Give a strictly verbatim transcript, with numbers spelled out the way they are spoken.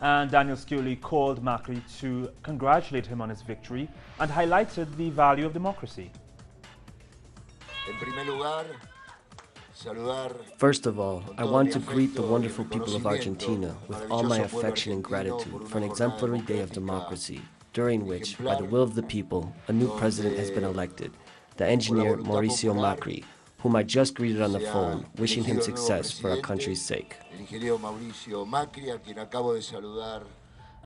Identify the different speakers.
Speaker 1: And Daniel Sciulli called Macri to congratulate him on his victory and highlighted the value of democracy.
Speaker 2: First of all, I want to greet the wonderful people of Argentina with all my affection and gratitude for an exemplary day of democracy, during which, by the will of the people, a new president has been elected, the engineer Mauricio Macri, whom I just greeted on the phone, wishing him success for our country's sake.